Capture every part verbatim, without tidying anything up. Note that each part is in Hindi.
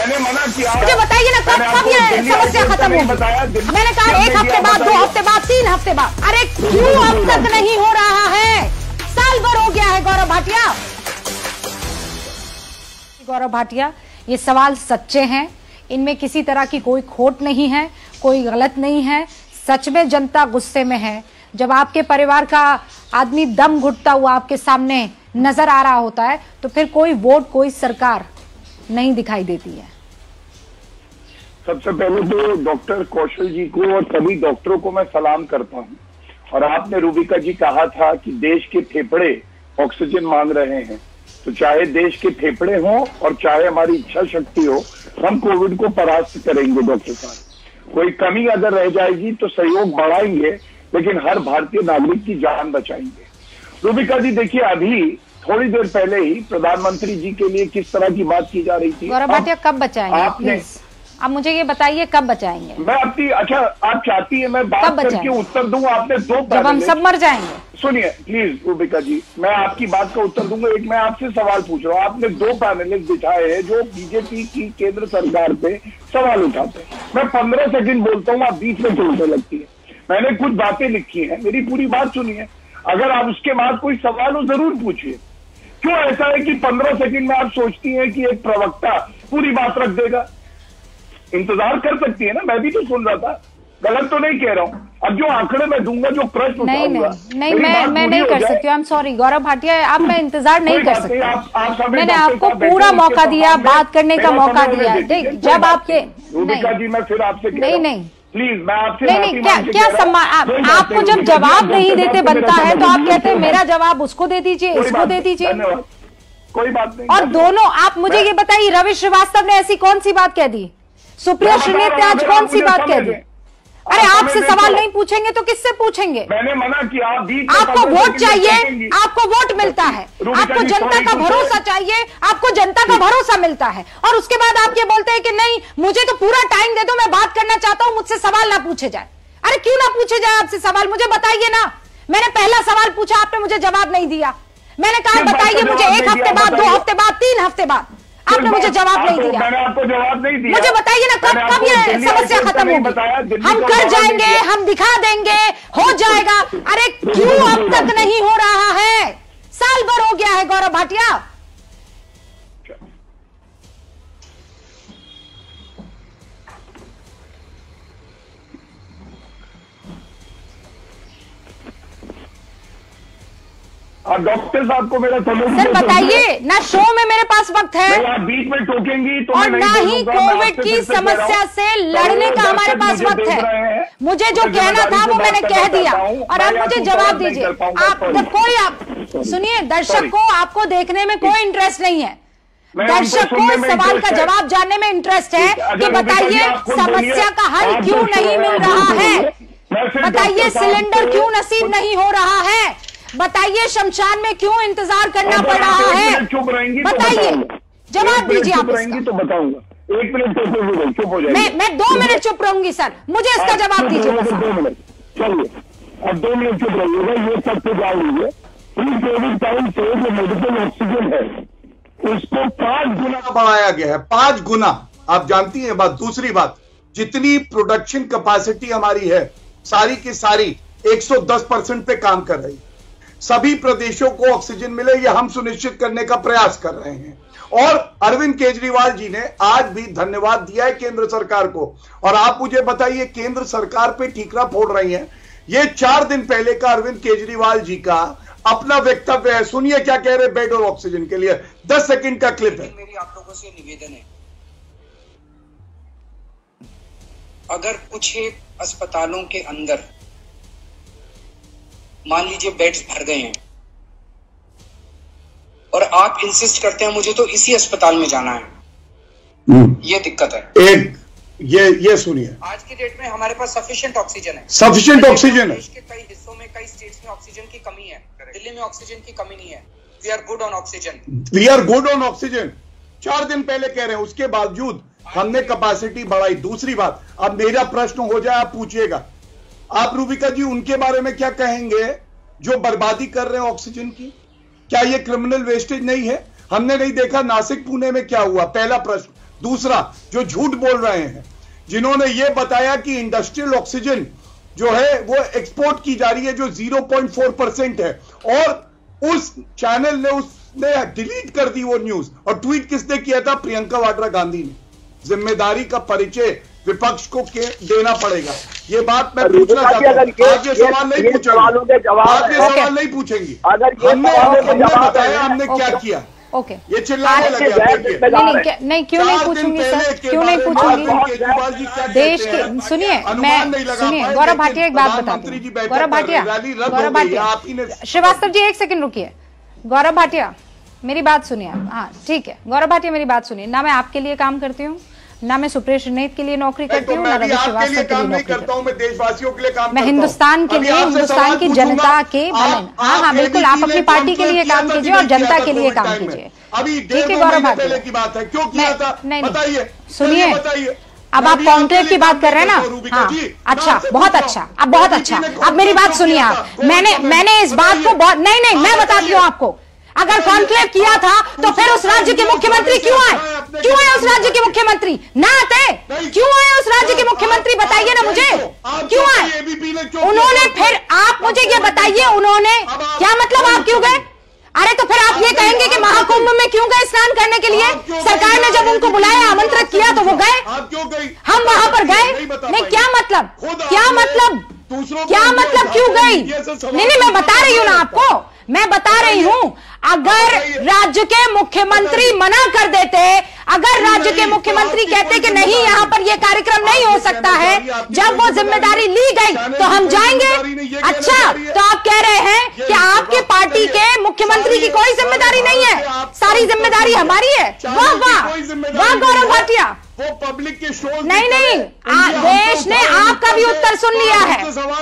मैंने मना किया। मुझे बताइए ना कब कब ये समस्या खत्म होगी? मैंने कहा एक हफ्ते बाद, दो हफ्ते बाद, तीन हफ्ते बाद। अरे क्यों अब तक नहीं हो रहा है? साल भर हो गया है गौरव भाटिया। गौरव भाटिया, ये सवाल सच्चे हैं, इनमें किसी तरह की कोई खोट नहीं है, कोई गलत नहीं है। सच में जनता गुस्से में है। जब आपके परिवार का आदमी दम घुटता हुआ आपके सामने नजर आ रहा होता है तो फिर कोई वोट, कोई सरकार नहीं दिखाई देती है। सबसे पहले तो डॉक्टर कौशल जी को और सभी डॉक्टरों को मैं सलाम करता हूं। और आपने रूबिका जी कहा था कि देश के फेफड़े ऑक्सीजन मांग रहे हैं, तो चाहे देश के फेफड़े हों और चाहे हमारी इच्छा शक्ति हो, हम कोविड को परास्त करेंगे। डॉक्टर साहब, कोई कमी अगर रह जाएगी तो सहयोग बढ़ाएंगे, लेकिन हर भारतीय नागरिक की जान बचाएंगे। रूबिका जी देखिए, अभी थोड़ी देर पहले ही प्रधानमंत्री जी के लिए किस तरह की बात की जा रही थी। गौरव भाटिया, कब बचाएंगे आपने? अब मुझे ये बताइए कब बचाएंगे? मैं अपनी, अच्छा आप चाहती है मैं बात करके उत्तर दूं? आपने दो, जब हम सब मर जाएंगे। सुनिए प्लीज रूबिका जी, मैं आपकी बात का उत्तर दूंगा। एक मैं आपसे सवाल पूछ रहा हूँ। आपने दो पैनलिस्ट बिठाए हैं जो बीजेपी की केंद्र सरकार पे सवाल उठाते हैं। मैं पंद्रह सेकंड बोलता हूँ, आप बीच में बोलने लगती है। मैंने कुछ बातें लिखी हैं, मेरी पूरी बात सुनिए। अगर आप उसके बाद कोई सवाल हो जरूर पूछिए। क्यों ऐसा है कि पंद्रह सेकंड में आप सोचती हैं कि एक प्रवक्ता पूरी बात रख देगा? इंतजार कर सकती है ना, मैं भी तो सुन रहा था। गलत तो नहीं कह रहा हूँ। अब जो आंकड़े मैं दूंगा, जो प्रश्न नहीं नहीं नहीं मैं मैं नहीं कर सकती हूँ। I am sorry Gaurav Bhatia, आप मैं इंतजार नहीं कर सकती। आप, आप मैंने आपको पूरा मौका दिया, बात करने का मौका दिया। देख, जब आपके रूबिका जी, मैं फिर आपसे नहीं नहीं प्लीज, मैं आपसे नहीं नहीं क्या क्या सम्मान आप, आपको जब जवाब नहीं देते बनता है तो आप कहते हैं मेरा जवाब उसको दे दीजिए, इसको दे दीजिए। कोई बात नहीं। और दोनों, आप मुझे ये बताइए, रवि श्रीवास्तव ने ऐसी कौन सी बात कह दी? सुप्रिया श्रीनेत ने आज कौन सी बात कह दी? अरे आपसे सवाल नहीं पूछेंगे तो किससे पूछेंगे? मैंने मना किया। आपको वोट चाहिए, आपको वोट मिलता है, आपको जनता का भरोसा चाहिए, आपको जनता का भरोसा मिलता है, और उसके बाद आप ये बोलते हैं कि नहीं मुझे तो पूरा टाइम दे दो, मैं बात करना चाहता हूं, मुझसे सवाल ना पूछे जाए। अरे क्यों ना पूछे जाए आपसे सवाल? मुझे बताइए ना। मैंने पहला सवाल पूछा, आपने मुझे जवाब नहीं दिया। मैंने कहा बताइए मुझे एक हफ्ते बाद, दो हफ्ते बाद, तीन हफ्ते बाद, आपने मुझे जवाब नहीं दिया। मैंने आपको जवाब नहीं दिया। मुझे बताइए ना कब कब ये समस्या खत्म होगी? हम कर जाएंगे, हम दिखा देंगे, हो जाएगा। अरे क्यों अब तक नहीं हो रहा है? साल भर हो गया है गौरव भाटिया। डॉक्टर साहब को मेरा सर बताइए ना, शो में मेरे पास वक्त है। आप बीच में टोकेंगी तो और ना ही कोविड की समस्या से लड़ने का हमारे पास वक्त है। मुझे जो कहना था वो मैंने कह दिया, और आप मुझे जवाब दीजिए। आप जब कोई, आप सुनिए, दर्शक को आपको देखने में कोई इंटरेस्ट नहीं है। दर्शक को इस सवाल का जवाब जानने में इंटरेस्ट है कि बताइए समस्या का हल क्यों नहीं मिल रहा है? बताइए सिलेंडर क्यों नसीब नहीं हो रहा है? बताइए शमशान में क्यों इंतजार करना पड़ रहा है? चुप रहेंगी? बताइए, जवाब दीजिए। आप रहेंगी तो बताऊंगा। एक मिनट चुप हो जाएगी। मैं मैं दो मिनट चुप रहूंगी सर, मुझे इसका जवाब दीजिए। दो मिनट चलिए, अब दो मिनट चुप रहिएगा। ये सब तो जान लीजिए, प्री कोविड टाइम से जो मेडिकल ऑक्सीजन है उसको पांच गुना बढ़ाया गया है। पांच गुना। आप जानती हैं बात। दूसरी बात, जितनी प्रोडक्शन कैपेसिटी हमारी है सारी की सारी एक सौ दस परसेंट पे काम कर रही है। सभी प्रदेशों को ऑक्सीजन मिले, ये हम सुनिश्चित करने का प्रयास कर रहे हैं। और अरविंद केजरीवाल जी ने आज भी धन्यवाद दिया है केंद्र सरकार को। और आप मुझे बताइए, केंद्र सरकार पे ठीकरा फोड़ रही हैं। ये चार दिन पहले का अरविंद केजरीवाल जी का अपना वक्तव्य है। सुनिए क्या कह रहे बेड और ऑक्सीजन के लिए। दस सेकंड का क्लिप है। मेरी आप लोगों से निवेदन है, अगर कुछ एक अस्पतालों के अंदर मान लीजिए बेड्स भर गए हैं और आप इंसिस्ट करते हैं मुझे तो इसी अस्पताल में जाना है, ये दिक्कत है। एक ये ये सुनिए, आज की डेट में हमारे पास सफिशिएंट ऑक्सीजन है। सफिशिएंट ऑक्सीजन है। देश के कई हिस्सों में, कई स्टेट्स में ऑक्सीजन की कमी है। दिल्ली में ऑक्सीजन की कमी नहीं है। We are good on oxygen. We are good on oxygen. चार दिन पहले कह रहे हैं, उसके बावजूद हमने कैपेसिटी बढ़ाई। दूसरी बात, अब मेरा प्रश्न हो जाए, आप पूछिएगा। आप रूबिका जी उनके बारे में क्या कहेंगे जो बर्बादी कर रहे हैं ऑक्सीजन की? क्या ये क्रिमिनल वेस्टेज नहीं है? हमने नहीं देखा नासिक पुणे में क्या हुआ? पहला प्रश्न। दूसरा, जो झूठ बोल रहे हैं, जिन्होंने ये बताया कि इंडस्ट्रियल ऑक्सीजन जो है वो एक्सपोर्ट की जा रही है, जो ज़ीरो पॉइंट फोर परसेंट है, और उस चैनल ने उसने डिलीट कर दी वो न्यूज। और ट्वीट किसने किया था? प्रियंका वाड्रा गांधी ने। जिम्मेदारी का परिचय विपक्ष को देना पड़ेगा। ये बात मैं पूछना चाहता हूँ। आज ये सवाल नहीं पूछेंगे, आज ये सवाल नहीं पूछेंगे। हमने हमने बताया हमने क्या किया। ओके, ये चिल्लाने लगे। नहीं नहीं, क्यों नहीं पूछूंगी सर, क्यों नहीं पूछूंगी। देश के सुनिए, मैं सुनिए गौरव भाटिया एक बात बताती हूँ। गौरव भाटिया, गौरव भाटिया, श्रीवास्तव जी एक सेकंड रुकिए। गौरव भाटिया मेरी बात सुनिए आप। हाँ ठीक है, गौरव भाटिया मेरी बात सुनिए। ना मैं आपके लिए काम करती हूँ, ना मैं सुप्रेश नेत के लिए नौकरी करती हूँ, ना रवि श्रीवास्तव के लिए नौकरी करता हूँ। मैं देशवासियों के लिए काम मैं हिंदुस्तान के लिए, हिंदुस्तान की जनता के भले। हाँ हाँ बिल्कुल, आप अपनी पार्टी के लिए काम कीजिए और जनता के लिए काम कीजिए। ठीक है गौरव भाटिया की बात है, क्यों किया था बताइए। सुनिए, अब आप कॉन्क्लेव की बात कर रहे हैं ना। हाँ अच्छा, बहुत अच्छा, अब बहुत अच्छा। अब मेरी बात सुनिए आप। मैंने मैंने इस बात को बहुत नहीं नहीं मैं बताती हूँ आपको। अगर कॉन्क्लेव किया था तो फिर उस राज्य के मुख्यमंत्री क्यों आए? क्यों आए उस राज्य के मुख्यमंत्री? ना आते क्यों आए उस राज्य के मुख्यमंत्री? बताइए ना मुझे, क्यों आए उन्होंने? फिर आप मुझे ये बताइए, उन्होंने क्या मतलब? आप क्यों गए? अरे तो फिर आप ये कहेंगे कि महाकुंभ में क्यों गए स्नान करने के लिए? सरकार ने जब उनको बुलाया, आमंत्रित किया तो वो गए, हम वहां पर गए नहीं। क्या मतलब? क्या मतलब? क्या मतलब क्यों गई? नहीं नहीं मैं बता रही हूं ना आपको, मैं बता रही हूं। अगर राज्य के मुख्यमंत्री मना कर देते, अगर राज्य के मुख्यमंत्री कहते कि नहीं यहां पर यह कार्यक्रम नहीं हो सकता है, जब वो जिम्मेदारी ली गई तो हम जाएंगे। अच्छा, तो आप कह रहे हैं कि आपके पार्टी के मुख्यमंत्री की कोई जिम्मेदारी नहीं है, सारी जिम्मेदारी हमारी है। वाह वाह वाह गौरव भाटिया। वो पब्लिक के शो नहीं नहीं, देश ने आपका भी उत्तर सुन लिया है।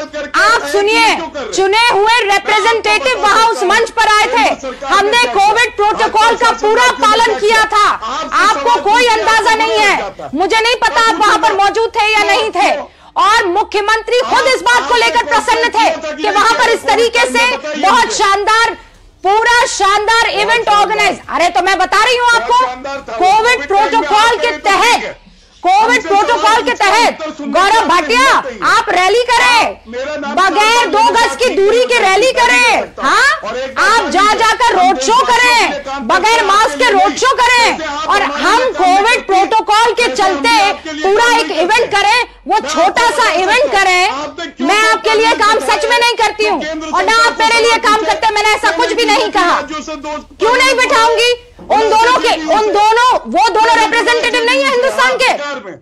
आप सुनिए, चुने हुए रिप्रेजेंटेटिव वहां उस मंच पर आए थे। हमने कोविड प्रोटोकॉल का पूरा पालन किया था। आपको कोई अंदाजा नहीं है, मुझे नहीं पता आप वहां पर मौजूद थे या नहीं थे। और मुख्यमंत्री खुद इस बात को लेकर प्रसन्न थे कि वहां पर इस तरीके से बहुत शानदार, पूरा शानदार इवेंट ऑर्गेनाइज। अरे तो मैं बता रही हूं आपको, कोविड प्रोटोकॉल के तहत, कोविड प्रोटोकॉल के तहत गौरव भाटिया आप रैली करें, बगैर दो गज की दूरी के रैली करें। हाँ, आप जा जाकर रोड शो करें, बगैर मास्क के रोड शो करें, और हम कोविड प्रोटोकॉल के चलते पूरा एक इवेंट करें, वो छोटा सा इवेंट करें। मैं आपके लिए काम सच में नहीं करती हूँ, और ना आप मेरे लिए काम करते। मैंने ऐसा कुछ भी नहीं कहा। क्यों नहीं बिठाऊंगी? उन दोनों के, उन दोनों, वो दोनों रिप्रेजेंटेटिव नहीं है हिंदुस्तान के?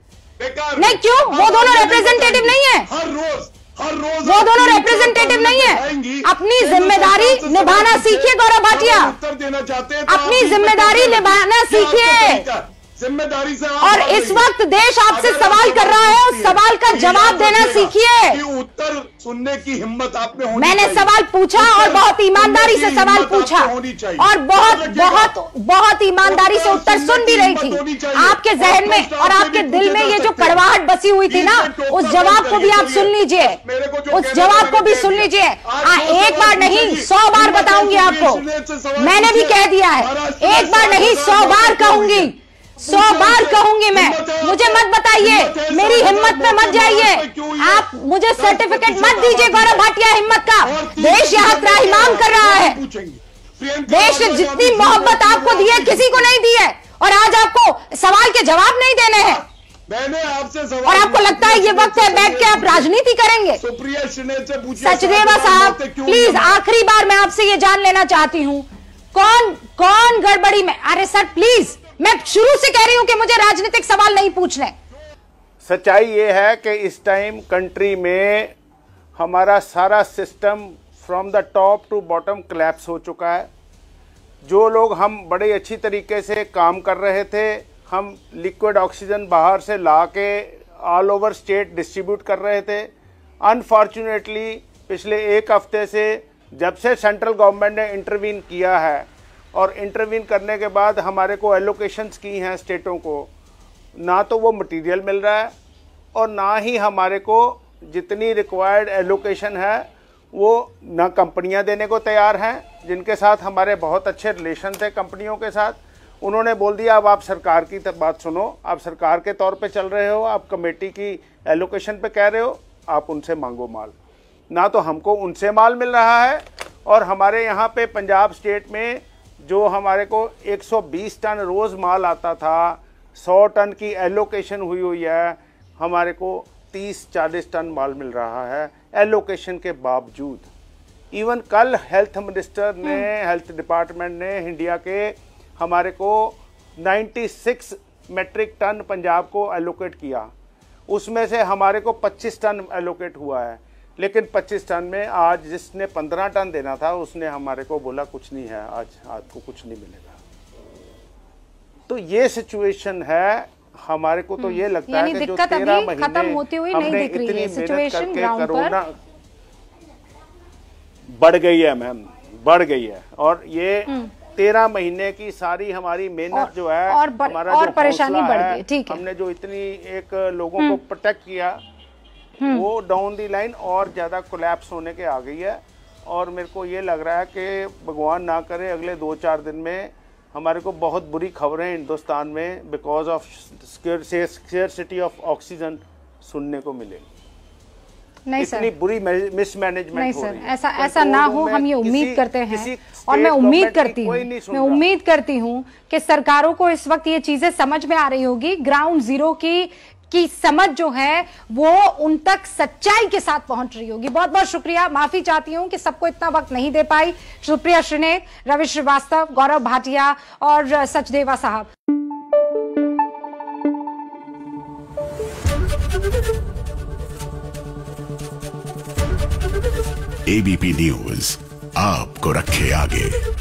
नहीं, क्यों? वो दोनों रिप्रेजेंटेटिव नहीं है? हर रोज हर रोज वो दोनों रिप्रेजेंटेटिव नहीं है। अपनी जिम्मेदारी निभाना सीखिए गौरव भाटिया, उत्तर देना चाहते हैं, अपनी जिम्मेदारी निभाना सीखिए। जिम्मेदारी से। और इस वक्त देश आपसे सवाल कर रहा है, उस सवाल का जवाब देना सीखिए। उत्तर सुनने की हिम्मत आप में होनी मैंने सवाल पूछा और बहुत ईमानदारी से सवाल पूछा, और बहुत बहुत बहुत ईमानदारी से उत्तर सुन भी रही थी। आपके जहन में और आपके दिल में ये जो कड़वाहट बसी हुई थी ना, उस जवाब को भी आप सुन लीजिए, उस जवाब को भी सुन लीजिए। एक बार नहीं सौ बार बताऊंगी आपको, मैंने भी कह दिया है, एक बार नहीं सौ बार कहूंगी, सौ बार कहूंगी मैं। मुझे मत बताइए, मेरी हिम्मत पे मत जाइए। आप मुझे सर्टिफिकेट मत दीजिए गौरव भाटिया हिम्मत का। देश यहाँ त्राहिमाम कर रहा है। देश ने जितनी मोहब्बत आपको दी है किसी को नहीं दी है, और आज आपको सवाल के जवाब नहीं देने हैं। मैंने आपसे सवाल, और आपको लगता है ये वक्त है बैठ के आप राजनीति करेंगे? सचदेवा साहब प्लीज, आखिरी बार मैं आपसे ये जान लेना चाहती हूँ, कौन कौन गड़बड़ी में? अरे सर प्लीज, मैं शुरू से कह रही हूं कि मुझे राजनीतिक सवाल नहीं पूछने। सच्चाई ये है कि इस टाइम कंट्री में हमारा सारा system from the top to bottom collapse हो चुका है। जो लोग हम बड़े अच्छी तरीके से काम कर रहे थे, हम लिक्विड ऑक्सीजन बाहर से ला के ऑल ओवर स्टेट डिस्ट्रीब्यूट कर रहे थे। अनफॉर्चुनेटली पिछले एक हफ्ते से जब से सेंट्रल गवर्नमेंट ने इंटरवीन किया है, और इंटरवीन करने के बाद हमारे को एलोकेशंस की हैं स्टेटों को, ना तो वो मटेरियल मिल रहा है, और ना ही हमारे को जितनी रिक्वायर्ड एलोकेशन है वो ना कंपनियां देने को तैयार हैं, जिनके साथ हमारे बहुत अच्छे रिलेशन थे कंपनियों के साथ, उन्होंने बोल दिया अब आप सरकार की बात सुनो, आप सरकार के तौर पे चल रहे हो, आप कमेटी की एलोकेशन पे कह रहे हो, आप उनसे मांगो माल। ना तो हमको उनसे माल मिल रहा है, और हमारे यहाँ पे पंजाब स्टेट में जो हमारे को एक सौ बीस टन रोज़ माल आता था, सौ टन की एलोकेशन हुई हुई है, हमारे को तीस चालीस टन माल मिल रहा है एलोकेशन के बावजूद। इवन कल हेल्थ मिनिस्टर ने, हेल्थ डिपार्टमेंट ने इंडिया के हमारे को छियानवे मेट्रिक टन पंजाब को एलोकेट किया, उसमें से हमारे को पच्चीस टन एलोकेट हुआ है। लेकिन पच्चीस टन में आज जिसने पंद्रह टन देना था उसने हमारे को बोला कुछ नहीं है, आज आपको कुछ नहीं मिलेगा। तो ये सिचुएशन है। हमारे को तो ये लगता है कि जो तेरह महीने खत्म होती हुई नहीं दिख रही है सिचुएशन ग्राउंड कोरोना बढ़ गई है मैम, बढ़ गई है। और ये तेरह महीने की सारी हमारी मेहनत जो है, और बर, हमारा और जो परेशानी बढ़ गई। ठीक है, हमने जो इतनी एक लोगों को प्रोटेक्ट किया, वो डाउन दी लाइन और ज्यादा कोलैप्स होने के आ गई है। और मेरे को ये लग रहा है कि भगवान ना करे अगले दो चार दिन में हमारे को बहुत बुरी खबरें हिंदुस्तान में because of scarcity of oxygen सुनने को मिलेगी। नहीं इतनी सर, बुरी मिसमैनेजमेंट नहीं हो सर, रही है। ऐसा ऐसा ना हो, हम ये उम्मीद करते हैं। और मैं उम्मीद करती हूँ मैं उम्मीद करती हूँ कि सरकारों को इस वक्त ये चीजें समझ में आ रही होगी। ग्राउंड जीरो की की समझ जो है वो उन तक सच्चाई के साथ पहुंच रही होगी। बहुत बहुत शुक्रिया, माफी चाहती हूं कि सबको इतना वक्त नहीं दे पाई। सुप्रिया श्रीनेत, रवि श्रीवास्तव, गौरव भाटिया और सचदेवा साहब। एबीपी न्यूज आपको रखे आगे।